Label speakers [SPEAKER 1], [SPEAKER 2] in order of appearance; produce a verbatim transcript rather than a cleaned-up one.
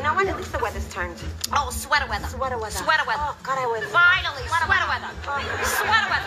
[SPEAKER 1] know when? At least the weather's turned.
[SPEAKER 2] Oh, sweater weather.
[SPEAKER 1] Sweater weather.
[SPEAKER 2] Sweater weather.
[SPEAKER 1] Oh, God, I would.
[SPEAKER 2] Finally, sweater weather.
[SPEAKER 1] Oh.
[SPEAKER 2] Sweater weather.